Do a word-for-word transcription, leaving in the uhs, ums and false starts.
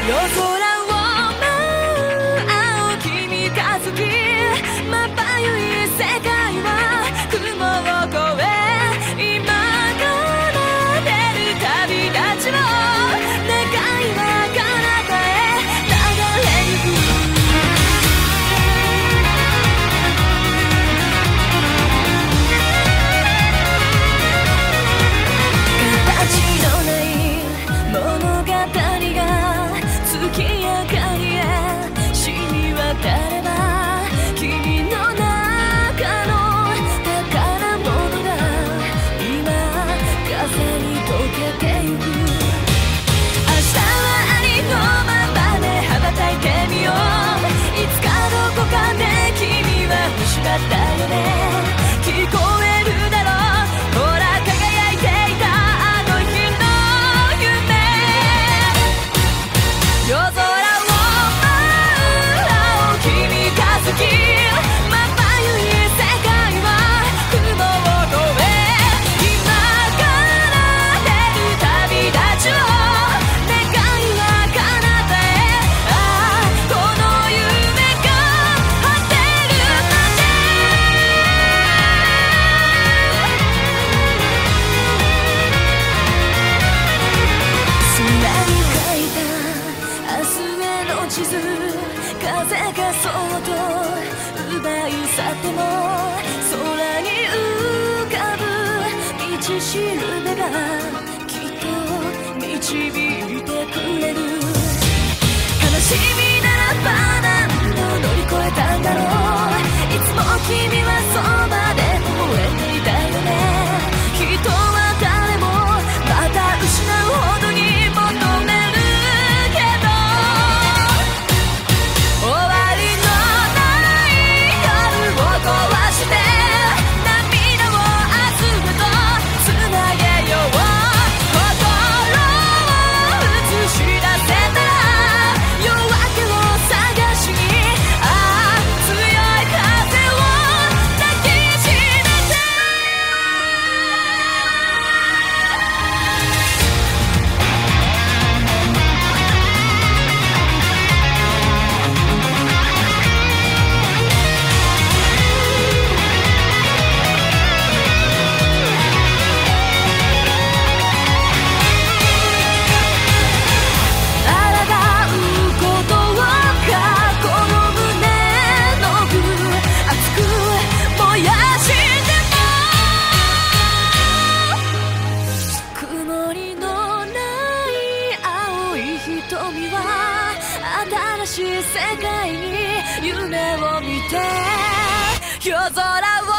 夜空を舞う青き三日月まばゆい世界は雲を越え今から出る旅立ちを願いは彼方へ流れゆく形のない物語が月明かりへ染み渡れば君の中の宝物が今風に溶けてゆく明日はありのままで羽ばたいてみよういつかどこかで君は星だったよね聞こえるだろうほら輝いていたあの日の夢夜空を舞う青き三日月まばゆい世界は雲を越え今から出る旅立ちを願いは彼方へああこの夢が果てるまで空に書いた明日への地図風がそっと奪い去っても空に浮かぶ道しるべがきっと導いてくれる悲しみならば何度乗り越えたんだろういつも君はそばで微笑んでいたよね人は誰もまた失うほどに求めるけど終わりのない夜を壊して涙を明日へとつなげよう心を映し出せたら夜明けを探しにああ強い風を抱きしめて抗うことは過去の胸の具熱く燃やしても曇りのない青い瞳は新しい世界に夢を見て夜空を